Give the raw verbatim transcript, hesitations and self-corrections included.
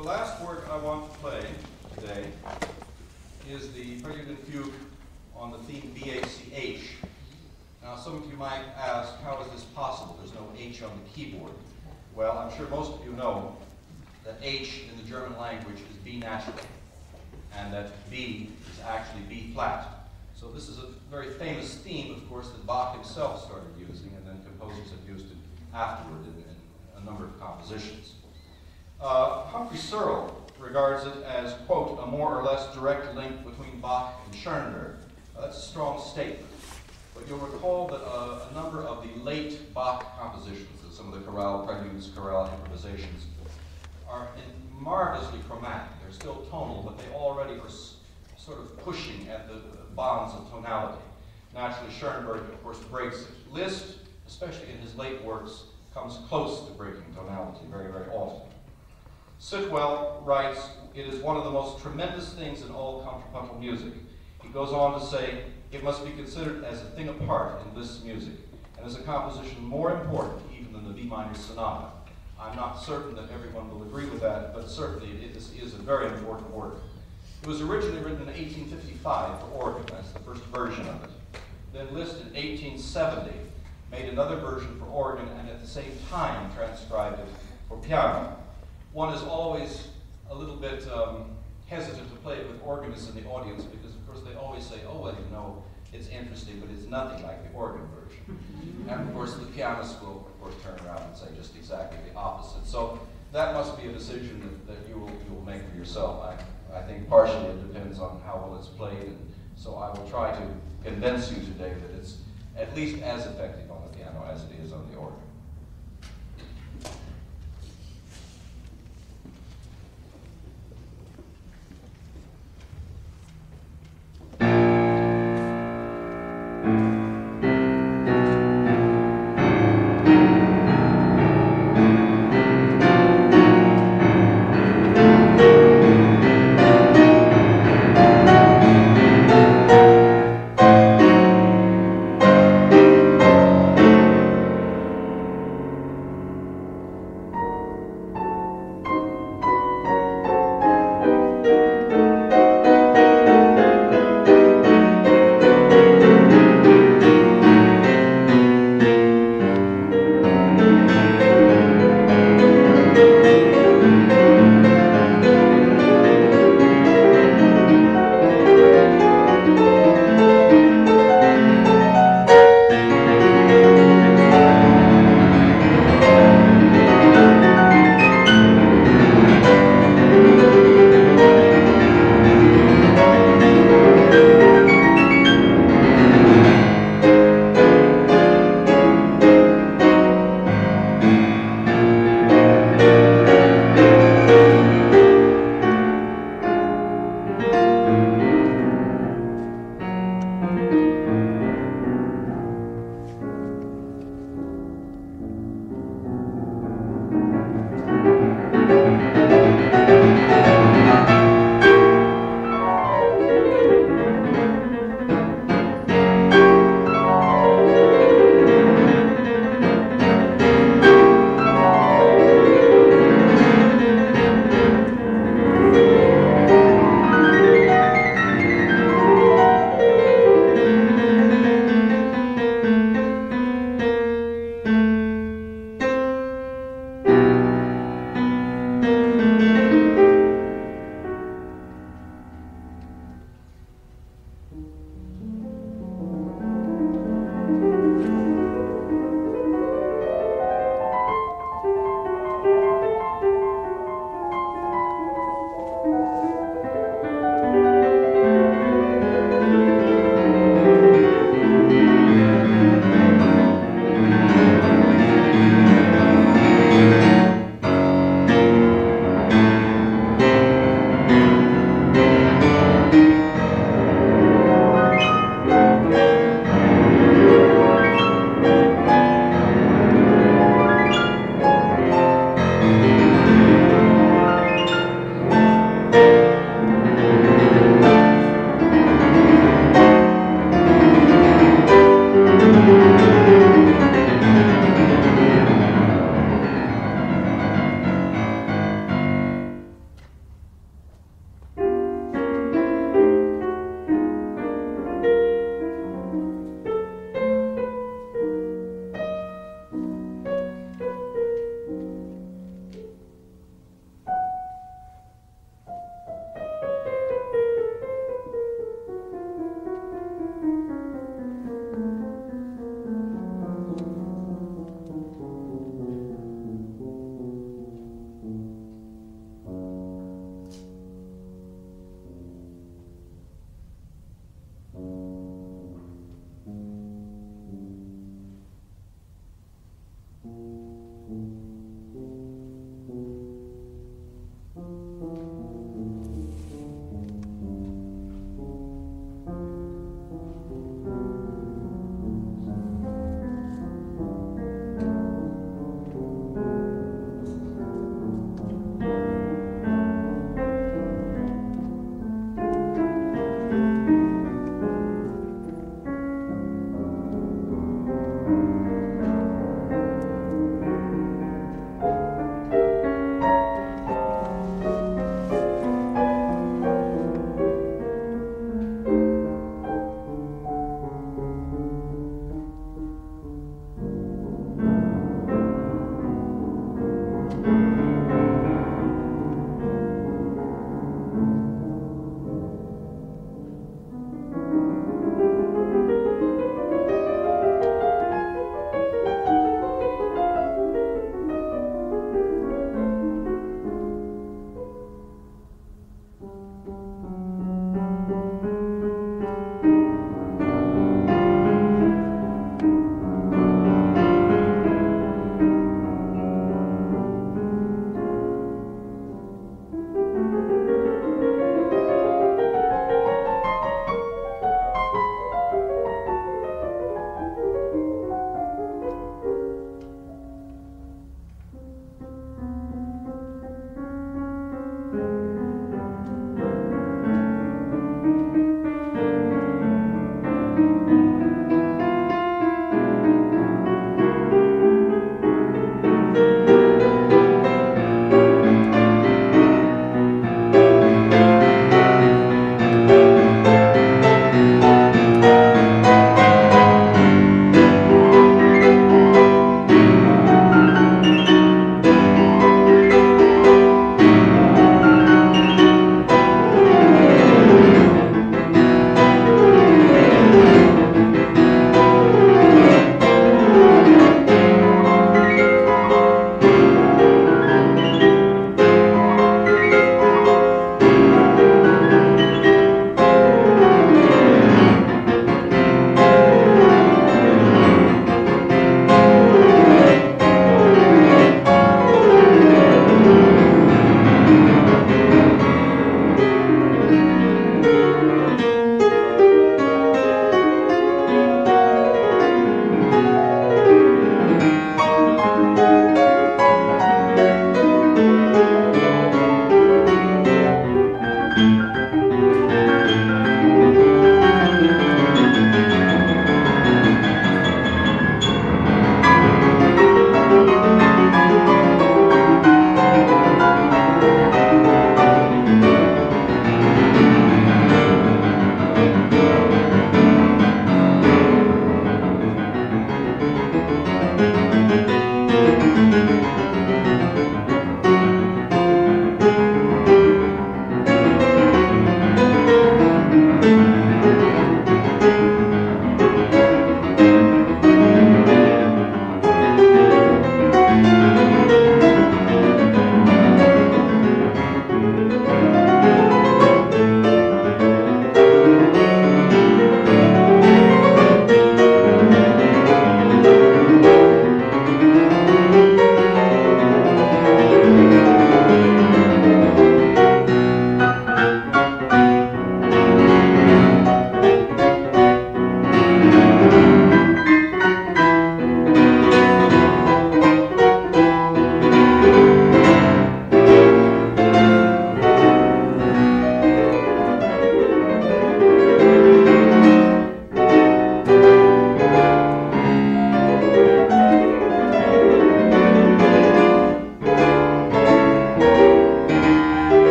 The last work I want to play today is the Prelude and Fugue on the theme B A C H. Now, some of you might ask, how is this possible? There's no H on the keyboard. Well, I'm sure most of you know that H in the German language is B natural, and that B is actually B flat. So this is a very famous theme, of course, that Bach himself started using, and then composers have used it afterward in, in a number of compositions. Uh, Humphrey Searle regards it as, quote, a more or less direct link between Bach and Schoenberg. Now, that's a strong statement, but you'll recall that uh, a number of the late Bach compositions, some of the chorale preludes, chorale improvisations, are in marvelously chromatic. They're still tonal, but they already are s sort of pushing at the bonds of tonality. Naturally, Schoenberg, of course, breaks it. Liszt, especially in his late works, comes close to breaking tonality very, very often. Sitwell writes, it is one of the most tremendous things in all contrapuntal music. He goes on to say, it must be considered as a thing apart in Liszt's music, and as a composition more important even than the B minor sonata. I'm not certain that everyone will agree with that, but certainly it is, is a very important work. It was originally written in eighteen fifty-five for organ. That's the first version of it. Then Liszt in eighteen seventy made another version for organ, and at the same time transcribed it for piano. One is always a little bit um, hesitant to play it with organists in the audience because, of course, they always say, oh, well, you know, it's interesting, but it's nothing like the organ version. And, of course, the pianist will, of course, turn around and say just exactly the opposite. So that must be a decision that, that you, will, you will make for yourself. I, I think partially it depends on how well it's played, and so I will try to convince you today that it's at least as effective on the piano as it is on the organ.